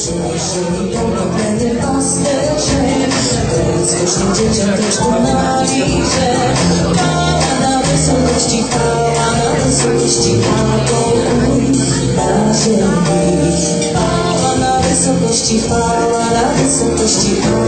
Przynieśli ponowny pasterze, bezkosznym dzieciom też pomawicie. Chwała na wysokości, chwała na wysokości, a pokój na ziemi. Chwała na wysokości, chwała na wysokości,